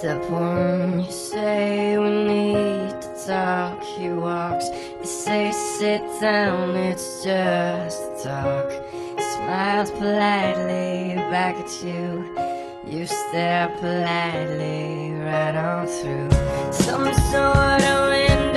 step one, you say we need to talk. He walks, you say sit down, it's just a talk. He smiles politely back at you. You stare politely right on through some sort of window.